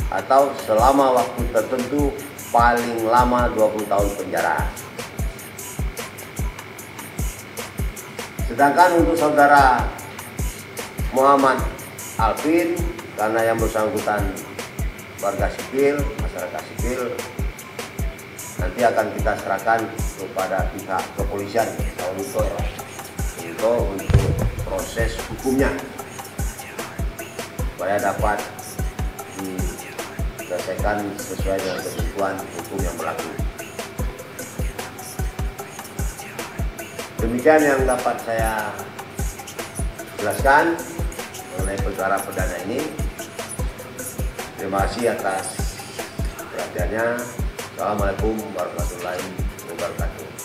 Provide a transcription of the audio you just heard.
atau selama waktu tertentu paling lama 20 tahun penjara. Sedangkan untuk saudara Muhammad Alvin, karena yang bersangkutan warga sipil, masyarakat sipil, nanti akan kita serahkan kepada pihak kepolisian untuk proses hukumnya supaya dapat diselesaikan sesuai dengan ketentuan hukum yang berlaku. Demikian yang dapat saya jelaskan mengenai perkara perdana ini. Terima kasih atas perhatiannya. Assalamualaikum warahmatullahi wabarakatuh.